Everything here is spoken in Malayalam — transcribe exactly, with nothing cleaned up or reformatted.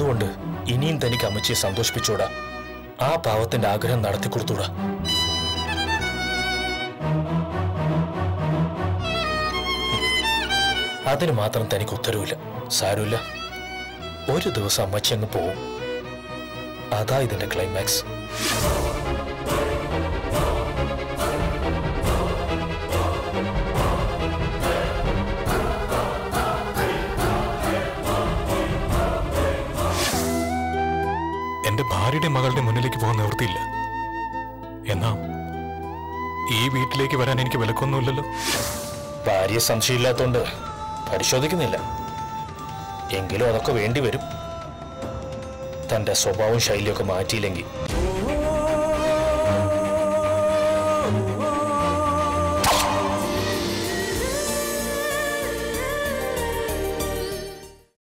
അതുകൊണ്ട് ഇനിയും തനിക്ക് അമ്മച്ചിയെ സന്തോഷിപ്പിച്ചൂടാ, ആ പാവത്തിന്റെ ആഗ്രഹം നടത്തിക്കൊടുത്തൂടാ. അതിന് മാത്രം തനിക്ക് ഉത്തരവില്ല. സാരമില്ല, ഒരു ദിവസം അമ്മച്ചി അങ്ങ് പോവും. അതാ ഇതിന്റെ ക്ലൈമാക്സ്. എന്റെ ഭാര്യയുടെ മകളുടെ മുന്നിലേക്ക് പോകാൻ നിവൃത്തിയില്ല. എന്നാ ഈ വീട്ടിലേക്ക് വരാൻ എനിക്ക് വിലക്കൊന്നുമില്ലല്ലോ. ഭാര്യ സംശയമില്ലാത്തോണ്ട് പരിശോധിക്കുന്നില്ല. എങ്കിലും അതൊക്കെ വേണ്ടി വരും. തന്റെ സ്വഭാവവും ശൈലിയൊക്കെ മാറ്റിയില്ലെങ്കിൽ.